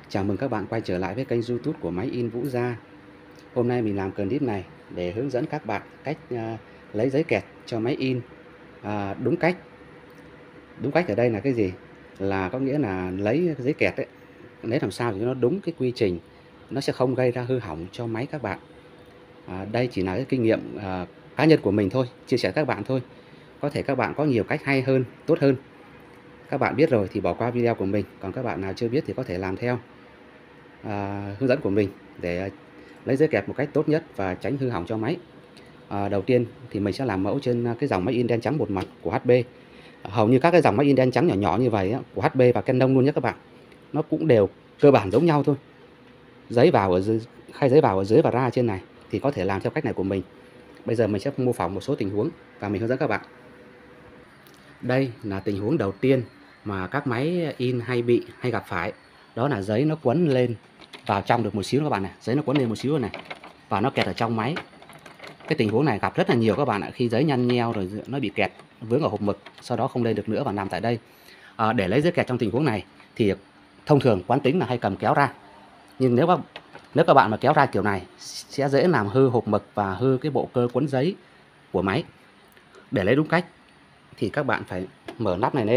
Chào mừng các bạn quay trở lại với kênh YouTube của Máy in Vũ Gia. Hôm nay mình làm clip này để hướng dẫn các bạn cách lấy giấy kẹt cho máy in đúng cách. Đúng cách ở đây là cái gì? Là có nghĩa là lấy giấy kẹt ấy, lấy làm sao cho nó đúng cái quy trình, nó sẽ không gây ra hư hỏng cho máy các bạn. Đây chỉ là cái kinh nghiệm cá nhân của mình thôi, chia sẻ các bạn thôi. Có thể các bạn có nhiều cách hay hơn, tốt hơn. Các bạn biết rồi thì bỏ qua video của mình, còn các bạn nào chưa biết thì có thể làm theo hướng dẫn của mình để lấy giấy kẹp một cách tốt nhất và tránh hư hỏng cho máy. Đầu tiên thì mình sẽ làm mẫu trên cái dòng máy in đen trắng một mặt của HP. Hầu như các cái dòng máy in đen trắng nhỏ nhỏ như vậy á, của HP và Canon luôn nhé các bạn, nó cũng đều cơ bản giống nhau thôi. Giấy vào ở dưới, khay giấy vào ở dưới và ra trên này thì có thể làm theo cách này của mình. Bây giờ mình sẽ mô phỏng một số tình huống và mình hướng dẫn các bạn. Đây là tình huống đầu tiên mà các máy in hay gặp phải, đó là giấy nó quấn lên vào trong được một xíu các bạn này, giấy nó quấn lên một xíu này và nó kẹt ở trong máy. Cái tình huống này gặp rất là nhiều các bạn ạ, khi giấy nhăn nheo rồi nó bị kẹt vướng ở hộp mực, sau đó không lên được nữa và nằm tại đây. Để lấy giấy kẹt trong tình huống này thì thông thường quán tính là hay cầm kéo ra, nhưng nếu các bạn mà kéo ra kiểu này sẽ dễ làm hư hộp mực và hư cái bộ cơ quấn giấy của máy. Để lấy đúng cách thì các bạn phải mở nắp này lên,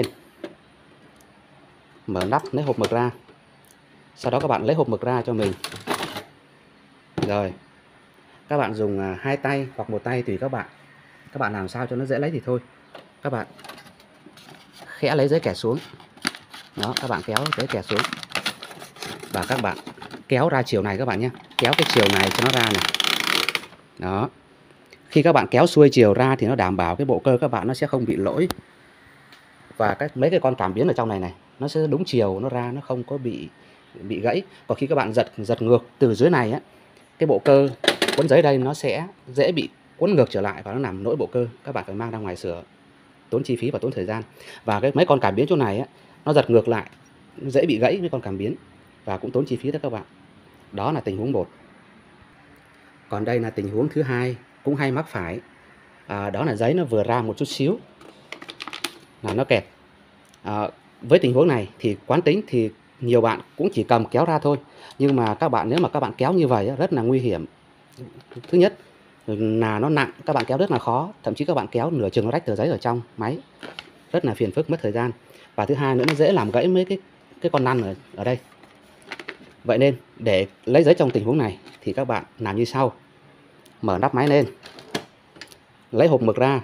mở nắp lấy hộp mực ra, sau đó các bạn lấy hộp mực ra cho mình. Rồi các bạn dùng hai tay hoặc một tay tùy các bạn làm sao cho nó dễ lấy thì thôi. Các bạn khẽ lấy giấy kẹt xuống đó, các bạn kéo giấy kẹt xuống và các bạn kéo ra chiều này các bạn nhé, kéo cái chiều này cho nó ra này đó. Khi các bạn kéo xuôi chiều ra thì nó đảm bảo cái bộ cơ các bạn nó sẽ không bị lỗi và mấy cái con cảm biến ở trong này nó sẽ đúng chiều nó ra, nó không có bị gãy. Còn khi các bạn giật ngược từ dưới này á, cái bộ cơ quấn giấy đây nó sẽ dễ bị quấn ngược trở lại và nó làm lỗi bộ cơ, các bạn phải mang ra ngoài sửa, tốn chi phí và tốn thời gian. Và mấy con cảm biến chỗ này á, nó giật ngược lại, nó dễ bị gãy với con cảm biến và cũng tốn chi phí đó các bạn. Đó là tình huống 1. Còn đây là tình huống thứ hai cũng hay mắc phải, đó là giấy nó vừa ra một chút xíu là nó kẹt. Với tình huống này thì quán tính thì nhiều bạn cũng chỉ cầm kéo ra thôi, nhưng mà nếu mà các bạn kéo như vậy rất là nguy hiểm. Thứ nhất là nó nặng, các bạn kéo rất là khó, thậm chí các bạn kéo nửa chừng nó rách tờ giấy ở trong máy, rất là phiền phức, mất thời gian. Và thứ hai nữa, nó dễ làm gãy mấy cái con năn ở đây. Vậy nên để lấy giấy trong tình huống này thì các bạn làm như sau: mở nắp máy lên, lấy hộp mực ra.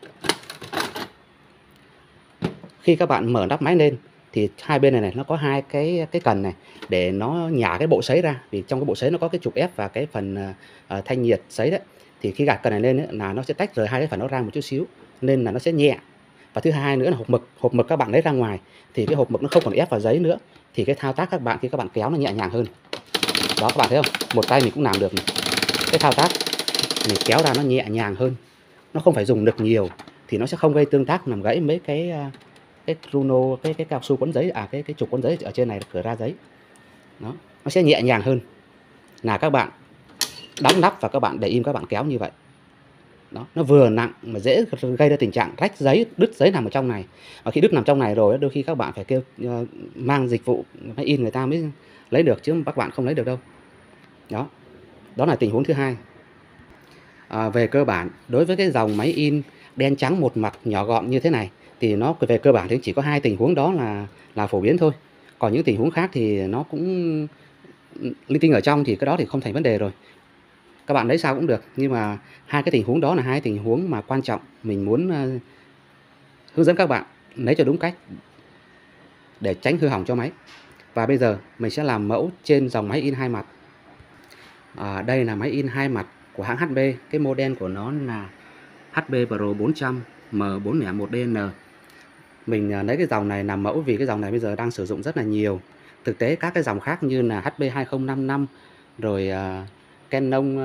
Khi các bạn mở nắp máy lên thì hai bên này nó có hai cái cần này để nó nhả cái bộ sấy ra, vì trong cái bộ sấy nó có cái trục ép và cái phần thanh nhiệt sấy đấy. Thì khi gạt cần này lên là nó sẽ tách rời hai cái phần nó ra một chút xíu, nên là nó sẽ nhẹ. Và thứ hai nữa là hộp mực các bạn lấy ra ngoài thì cái hộp mực nó không còn ép vào giấy nữa, thì cái thao tác các bạn khi các bạn kéo nó nhẹ nhàng hơn. Đó, các bạn thấy không, một tay mình cũng làm được này. Cái thao tác mình kéo ra nó nhẹ nhàng hơn, nó không phải dùng lực nhiều thì nó sẽ không gây tương tác làm gãy mấy cái rulo, cái cao su quấn giấy, cái trục quấn giấy ở trên này, cửa ra giấy. Đó, nó sẽ nhẹ nhàng hơn là các bạn đóng nắp và các bạn để im các bạn kéo như vậy. Đó, nó vừa nặng mà dễ gây ra tình trạng rách giấy, đứt giấy nằm ở trong này. Và khi đứt nằm trong này rồi, đôi khi các bạn phải kêu mang dịch vụ máy in người ta mới lấy được, chứ các bạn không lấy được đâu. Đó là tình huống thứ hai. Về cơ bản, đối với cái dòng máy in đen trắng một mặt nhỏ gọn như thế này thì nó về cơ bản thì chỉ có hai tình huống đó là phổ biến thôi. Còn những tình huống khác thì nó cũng linh tinh ở trong thì cái đó thì không thành vấn đề rồi, các bạn lấy sao cũng được. Nhưng mà hai cái tình huống đó là hai tình huống mà quan trọng, mình muốn hướng dẫn các bạn lấy cho đúng cách để tránh hư hỏng cho máy. Và bây giờ mình sẽ làm mẫu trên dòng máy in hai mặt. Đây là máy in hai mặt của hãng HP, cái model của nó là HP Pro 400 M401DN. Mình lấy cái dòng này làm mẫu vì cái dòng này bây giờ đang sử dụng rất là nhiều. Thực tế các cái dòng khác như là HP 2055 rồi Canon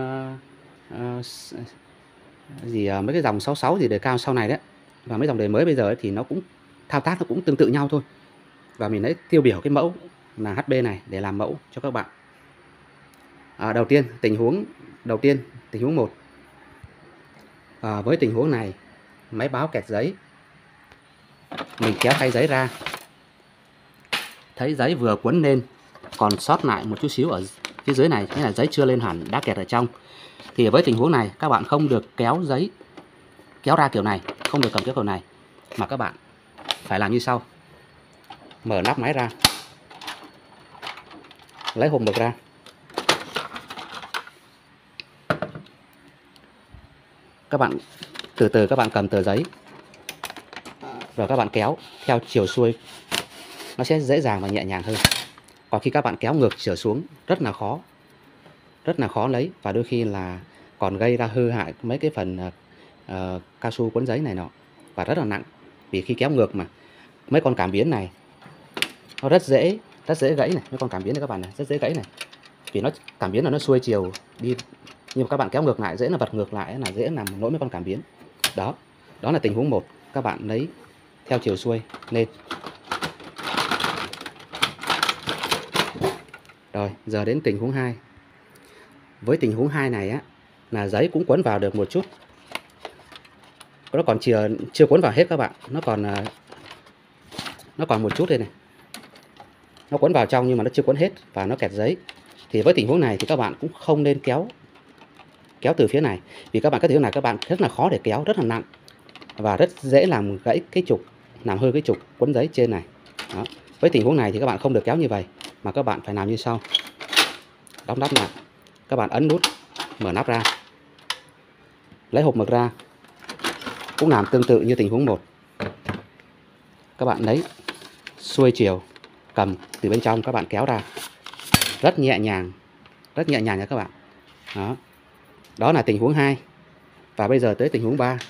mấy cái dòng 66 gì đời cao sau này đấy, và mấy dòng đời mới bây giờ thì nó cũng thao tác nó cũng tương tự nhau thôi. Và mình lấy tiêu biểu cái mẫu là HP này để làm mẫu cho các bạn. Đầu tiên, tình huống 1. Với tình huống này, máy báo kẹt giấy, mình kéo khay giấy ra, thấy giấy vừa quấn lên còn sót lại một chút xíu ở phía dưới này, nghĩa là giấy chưa lên hẳn, đã kẹt ở trong. Thì với tình huống này các bạn không được kéo giấy, kéo ra kiểu này, không được cầm kéo kiểu này, mà các bạn phải làm như sau. Mở nắp máy ra, lấy hộp mực ra, các bạn từ từ các bạn cầm tờ giấy, rồi các bạn kéo theo chiều xuôi, nó sẽ dễ dàng và nhẹ nhàng hơn. Còn khi các bạn kéo ngược trở xuống rất là khó lấy, và đôi khi là còn gây ra hư hại mấy cái phần cao su cuốn giấy này nọ, và rất là nặng. Vì khi kéo ngược mà mấy con cảm biến này nó rất dễ gãy này, mấy con cảm biến này các bạn này rất dễ gãy này, vì nó cảm biến là nó xuôi chiều đi, nhưng mà các bạn kéo ngược lại dễ là vật ngược lại, là dễ làm lỗi mấy con cảm biến. Đó là tình huống 1, các bạn lấy theo chiều xuôi lên. Rồi giờ đến tình huống 2. Với tình huống 2 này á, là giấy cũng quấn vào được một chút, nó còn chưa quấn vào hết các bạn, nó còn một chút đây này, nó quấn vào trong nhưng mà nó chưa quấn hết và nó kẹt giấy. Thì với tình huống này thì các bạn cũng không nên kéo từ phía này, vì các bạn cái thứ này các bạn rất là khó để kéo, rất là nặng và rất dễ làm gãy cái trục, làm hư cái trục quấn giấy trên này. Đó. Với tình huống này thì các bạn không được kéo như vậy, mà các bạn phải làm như sau. Đóng nắp lại, các bạn ấn nút mở nắp ra, lấy hộp mực ra, cũng làm tương tự như tình huống 1. Các bạn lấy xuôi chiều, cầm từ bên trong các bạn kéo ra, rất nhẹ nhàng nha các bạn. Đó là tình huống 2. Và bây giờ tới tình huống 3.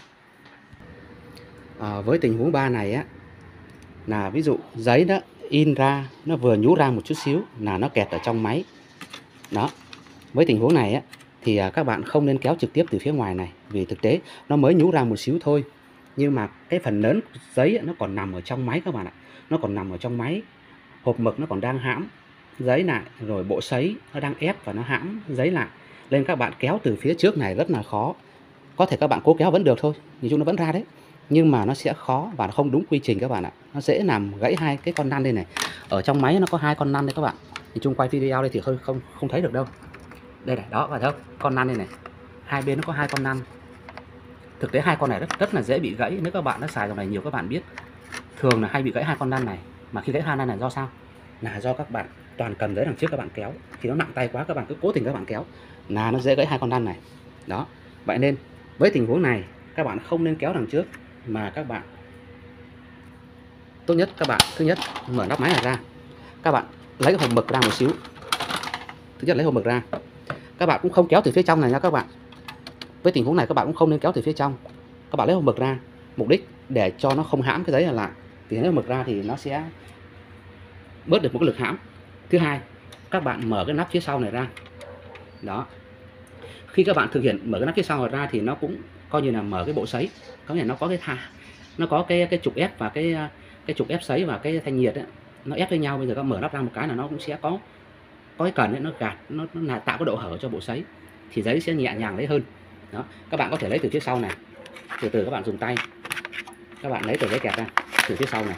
Với tình huống 3 này á, là ví dụ giấy đó in ra, nó vừa nhú ra một chút xíu là nó kẹt ở trong máy. Đó. Với tình huống này á, thì các bạn không nên kéo trực tiếp từ phía ngoài này, vì thực tế nó mới nhú ra một xíu thôi, nhưng mà cái phần lớn giấy nó còn nằm ở trong máy các bạn ạ. Nó còn nằm ở trong máy, hộp mực nó còn đang hãm giấy lại, rồi bộ sấy nó đang ép và nó hãm giấy lại, nên các bạn kéo từ phía trước này rất là khó. Có thể các bạn cố kéo vẫn được thôi, nhìn chung nó vẫn ra đấy, nhưng mà nó sẽ khó và không đúng quy trình các bạn ạ. Nó dễ làm gãy hai cái con năn đây này. Ở trong máy nó có 2 con năn đây các bạn. Nhìn chung quay video đây thì không thấy được đâu. Đây này, đó bạn thấy không? Con năn đây này. Hai bên nó có 2 con năn. Thực tế 2 con này rất là dễ bị gãy, nếu các bạn đã xài dòng này nhiều các bạn biết. Thường là hay bị gãy 2 con năn này, mà khi gãy 2 năn này do sao? Là do các bạn toàn cầm giấy đằng trước các bạn kéo, thì nó nặng tay quá các bạn cứ cố tình các bạn kéo là nó dễ gãy 2 con năn này. Đó. Vậy nên với tình huống này các bạn không nên kéo đằng trước, mà các bạn tốt nhất các bạn thứ nhất mở nắp máy này ra, các bạn lấy hộp mực ra một xíu. Thứ nhất lấy hộp mực ra, các bạn cũng không kéo từ phía trong này nha các bạn. Với tình huống này các bạn cũng không nên kéo từ phía trong, các bạn lấy hộp mực ra, mục đích để cho nó không hãm cái giấy này lại, thì lấy hộp mực ra thì nó sẽ bớt được một cái lực hãm. Thứ hai, các bạn mở cái nắp phía sau này ra. Đó. Khi các bạn thực hiện mở cái nắp phía sau này ra thì nó cũng coi như là mở cái bộ sấy, có nghĩa là nó có cái trục ép và cái trục ép sấy và cái thanh nhiệt ấy, nó ép với nhau. Bây giờ các mở nắp ra một cái là nó cũng sẽ có cái cần ấy, nó gạt, nó là tạo cái độ hở cho bộ sấy, thì giấy sẽ nhẹ nhàng lấy hơn. Đó. Các bạn có thể lấy từ phía sau này, từ từ các bạn dùng tay, các bạn lấy tờ giấy kẹp ra từ phía sau này.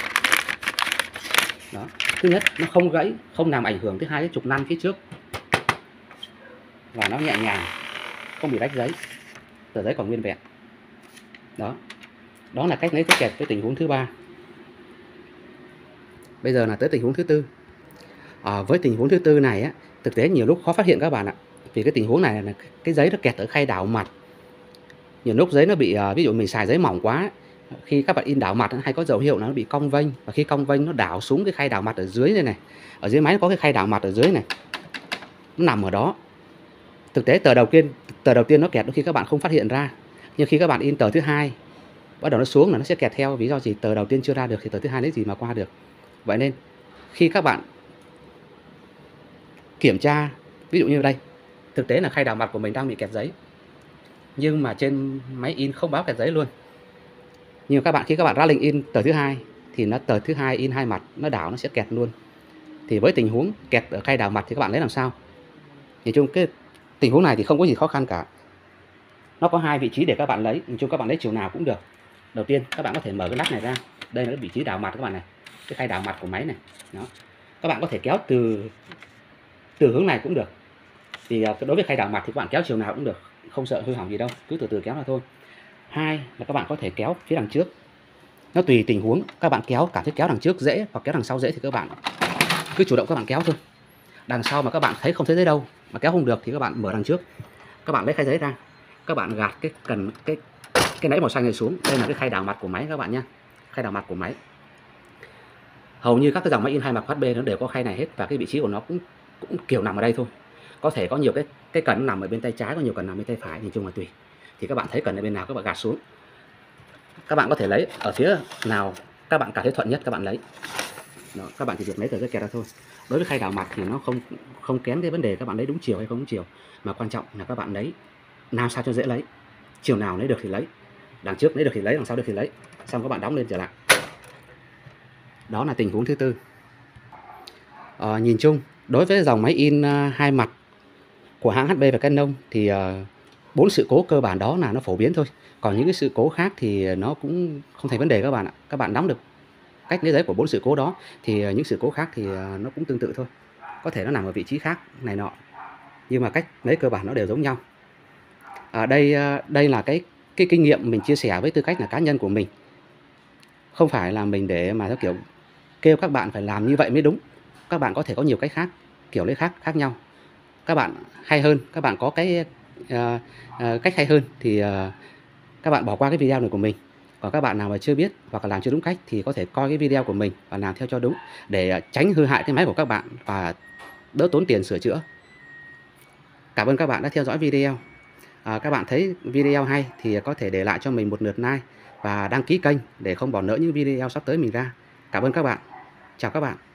Đó. Thứ nhất nó không gãy, không làm ảnh hưởng tới 2 cái trục năn phía trước, và nó nhẹ nhàng, không bị rách giấy, tờ giấy còn nguyên vẹn. Đó là cách lấy giấy kẹp với tình huống thứ 3. Bây giờ là tới tình huống thứ 4. Với tình huống thứ 4 này á, thực tế nhiều lúc khó phát hiện các bạn ạ, vì cái tình huống này là cái giấy nó kẹt ở khay đảo mặt. Nhiều lúc giấy nó bị ví dụ mình xài giấy mỏng quá, khi các bạn in đảo mặt hay có dấu hiệu là nó bị cong vênh, và khi cong vênh nó đảo xuống cái khay đảo mặt ở dưới đây này. Ở dưới máy nó có cái khay đảo mặt ở dưới này, nó nằm ở đó. Thực tế tờ đầu tiên nó kẹt đôi khi các bạn không phát hiện ra, nhưng khi các bạn in tờ thứ 2 bắt đầu nó xuống là nó sẽ kẹt theo. Vì do gì? Tờ đầu tiên chưa ra được thì tờ thứ 2 lấy gì mà qua được. Vậy nên khi các bạn kiểm tra, ví dụ như đây, thực tế là khay đảo mặt của mình đang bị kẹt giấy, nhưng mà trên máy in không báo kẹt giấy luôn. Nhưng khi các bạn ra lệnh in tờ thứ 2 thì tờ thứ 2 in 2 mặt, nó đảo nó sẽ kẹt luôn. Thì với tình huống kẹt ở khay đảo mặt thì các bạn lấy làm sao? Nhìn chung cái tình huống này thì không có gì khó khăn cả. Nó có 2 vị trí để các bạn lấy, nhìn chung các bạn lấy chiều nào cũng được. Đầu tiên các bạn có thể mở cái nắp này ra, đây là cái vị trí đảo mặt các bạn này, cái khay đảo mặt của máy này. Đó. Các bạn có thể kéo từ hướng này cũng được. Thì đối với khay đảo mặt thì các bạn kéo chiều nào cũng được, không sợ hư hỏng gì đâu, cứ từ từ kéo ra thôi. Hai là các bạn có thể kéo phía đằng trước. Nó tùy tình huống, các bạn cảm thấy kéo đằng trước dễ hoặc kéo đằng sau dễ thì các bạn cứ chủ động các bạn kéo thôi. Đằng sau mà các bạn thấy không thấy giấy đâu mà kéo không được thì các bạn mở đằng trước. Các bạn lấy khay giấy ra, các bạn gạt cái nẫy màu xanh này xuống. Đây là cái khay đảo mặt của máy các bạn nhé, khay đảo mặt của máy. Hầu như các cái dòng máy in 2 mặt HB nó đều có khay này hết, và cái vị trí của nó cũng kiểu nằm ở đây thôi. Có thể có nhiều cái cần nằm ở bên tay trái, có nhiều cần nằm bên tay phải, nhìn chung là tùy. Thì các bạn thấy cần ở bên nào các bạn gạt xuống. Các bạn có thể lấy ở phía nào các bạn cảm thấy thuận nhất các bạn lấy. Đó, các bạn chỉ việc lấy từ cái kẹt ra thôi. Đối với khay đảo mặt thì nó không kén cái vấn đề các bạn lấy đúng chiều hay không đúng chiều, mà quan trọng là các bạn lấy nào sao cho dễ lấy, chiều nào lấy được thì lấy, đằng trước lấy được thì lấy, đằng sau được thì lấy, xong các bạn đóng lên trở lại. Đó là tình huống thứ tư. Nhìn chung đối với dòng máy in 2 mặt của hãng HB và Canon thì 4 sự cố cơ bản đó là nó phổ biến thôi. Còn những cái sự cố khác thì nó cũng không thành vấn đề các bạn ạ. Các bạn nắm được cách lấy giấy của 4 sự cố đó thì những sự cố khác thì nó cũng tương tự thôi. Có thể nó nằm ở vị trí khác này nọ, nhưng mà cách lấy cơ bản nó đều giống nhau. Đây là cái kinh nghiệm mình chia sẻ với tư cách là cá nhân của mình. Không phải là mình để mà theo kiểu kêu các bạn phải làm như vậy mới đúng. Các bạn có thể có nhiều cách khác, kiểu lấy khác nhau. Các bạn hay hơn, các bạn có cái cách hay hơn thì các bạn bỏ qua cái video này của mình. Còn các bạn nào mà chưa biết hoặc là làm chưa đúng cách thì có thể coi cái video của mình và làm theo cho đúng để tránh hư hại cái máy của các bạn và đỡ tốn tiền sửa chữa. Cảm ơn các bạn đã theo dõi video. Các bạn thấy video hay thì có thể để lại cho mình một lượt like và đăng ký kênh để không bỏ lỡ những video sắp tới mình ra. Cảm ơn các bạn. Chào các bạn.